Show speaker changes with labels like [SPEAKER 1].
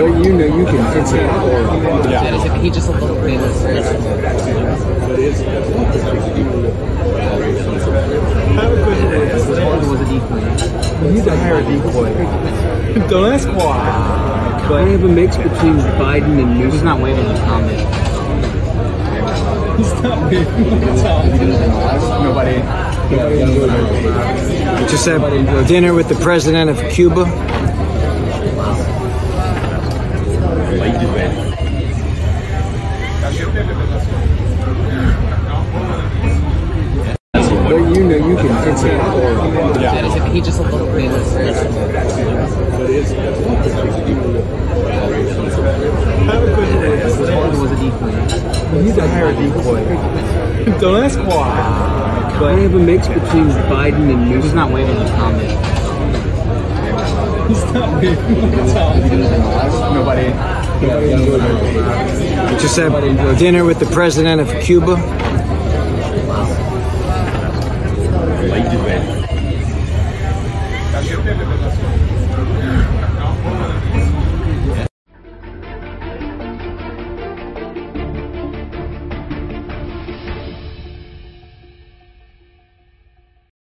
[SPEAKER 1] But you know you can sense it.
[SPEAKER 2] Yeah. He just a little bit. Was a decoy.
[SPEAKER 1] You need to hire a decoy.
[SPEAKER 3] Don't ask why.
[SPEAKER 1] But I have a mix between Biden and Newsom.
[SPEAKER 2] He's not waving his comment.
[SPEAKER 3] He's not waving.
[SPEAKER 2] Nobody.
[SPEAKER 1] Just had dinner with the president of Cuba. But you know you can sense it.
[SPEAKER 2] Yeah. He just a little bit. Was a decoy.
[SPEAKER 1] You need to hire a decoy.
[SPEAKER 3] Don't ask why.
[SPEAKER 1] But I have a mix between Biden and Newsom.
[SPEAKER 2] He's not waving his comment.
[SPEAKER 3] He's not waving.
[SPEAKER 2] Nobody.
[SPEAKER 1] Just had dinner with the president of Cuba.